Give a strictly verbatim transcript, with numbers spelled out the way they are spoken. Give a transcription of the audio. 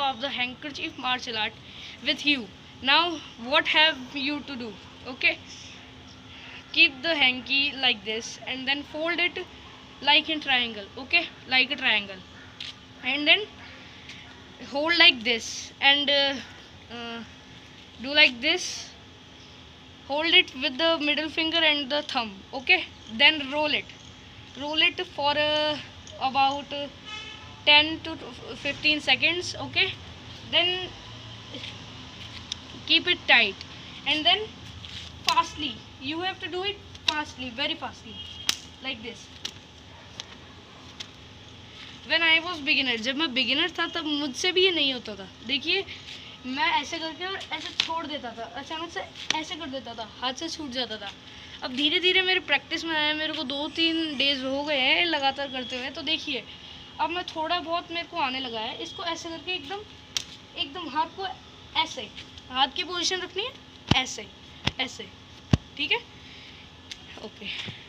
of the handkerchief martial art with you. Now what have you to do? Okay, keep the hanky like this and then fold it like in triangle. Okay, like a triangle, and then hold like this and uh, uh, do like this. Hold it with the middle finger and the thumb. Okay, then roll it. Roll it for uh, about uh, ten to fifteen seconds. Okay, then keep it tight, and then fastly, you have to do it fastly, very fastly, like this. When I was beginner, जब मैं beginner था तब मुझसे भी ये नहीं होता था. देखिए, मैं ऐसे करके और ऐसे छोड़ देता था, अचानक से ऐसे कर देता था, हाथ से छूट जाता था. अब धीरे धीरे मेरे प्रैक्टिस में आया, मेरे को दो तीन डेज हो गए हैं लगातार करते हुए. तो देखिए अब मैं थोड़ा बहुत मेरे को आने लगा है. इसको ऐसे करके एकदम एकदम हाथ को ऐसे, हाथ की पोजीशन रखनी है ऐसे ऐसे. ठीक है, ओके.